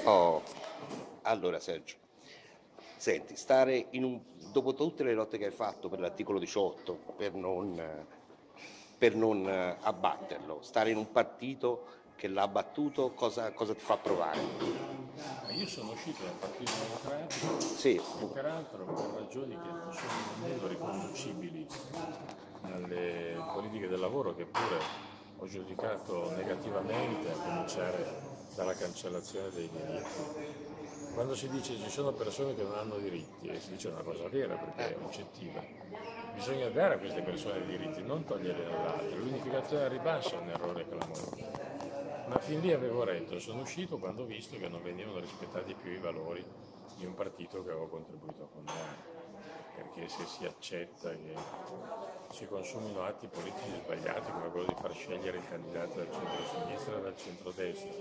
Oh, allora Sergio, senti, dopo tutte le lotte che hai fatto per l'articolo 18, per non abbatterlo, stare in un partito che l'ha abbattuto, cosa ti fa provare? Io sono uscito dal Partito Democratico Sì, e peraltro per ragioni che non sono nemmeno riconducibili alle politiche del lavoro, che pure ho giudicato negativamente, a cominciare dalla cancellazione dei diritti. Quando si dice ci sono persone che non hanno diritti, e si dice una cosa vera perché è oggettiva, bisogna dare a queste persone i diritti, non toglierli dall'altro. L'unificazione al ribasso è un errore clamoroso. Ma fin lì avevo retto, sono uscito quando ho visto che non venivano rispettati più i valori di un partito che avevo contribuito a fondare. Perché se si accetta che si consumino atti politici sbagliati come quello di far scegliere il candidato dal centro-sinistra e dal centro-destra,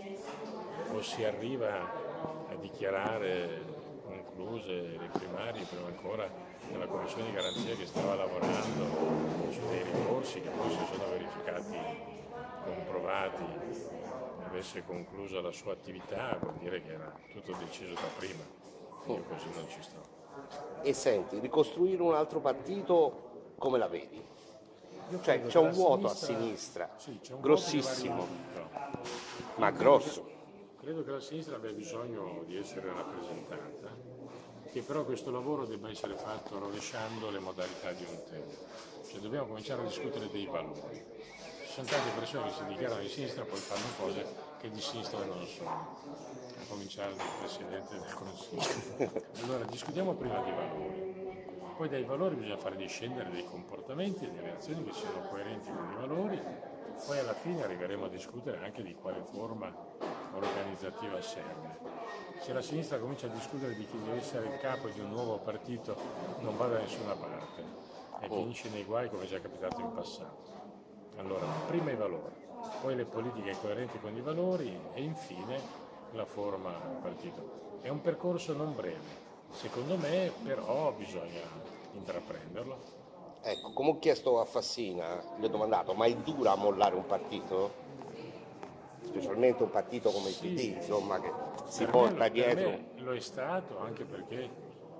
o si arriva a dichiarare concluse le primarie, prima ancora nella commissione di garanzia che stava lavorando su dei ricorsi che poi si sono verificati comprovati, avesse concluso la sua attività, vuol dire che era tutto deciso da prima. Io così non ci sto. e senti, ricostruire un altro partito come la vedi? Io Cioè credo c'è che un la vuoto a sinistra, sinistra, sì, c'è un vuoto che va grossissimo, riempito. ma Io credo che, grosso. credo che la sinistra abbia bisogno di essere rappresentata, che però questo lavoro debba essere fatto rovesciando le modalità di un tempo. Cioè dobbiamo cominciare a discutere dei valori. Ci sono tante persone che si dichiarano di sinistra e poi fanno cose che di sinistra non sono, a cominciare dal Presidente del Consiglio. Allora discutiamo prima di valori, poi dai valori bisogna fare discendere dei comportamenti e delle azioni che siano coerenti con i valori, poi alla fine arriveremo a discutere anche di quale forma organizzativa serve. Se la sinistra comincia a discutere di chi deve essere il capo di un nuovo partito non va da nessuna parte e finisce nei guai come è già capitato in passato. Allora, prima i valori, poi le politiche coerenti con i valori e infine la forma partito. È un percorso non breve, secondo me però bisogna intraprenderlo. Ecco, come ho chiesto a Fassina, gli ho domandato, ma è dura mollare un partito? Specialmente un partito come il PD, Sì, insomma, che si porta per dietro. me lo è stato anche perché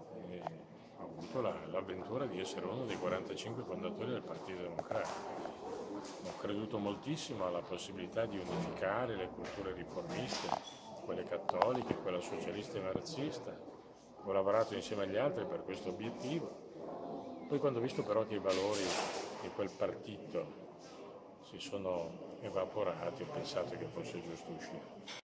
ho avuto l'avventura di essere uno dei 45 fondatori del Partito Democratico. Ho creduto moltissimo alla possibilità di unificare le culture riformiste, quelle cattoliche, quella socialista e marxista. Ho lavorato insieme agli altri per questo obiettivo. Poi quando ho visto però che i valori di quel partito si sono evaporati, ho pensato che fosse giusto uscire.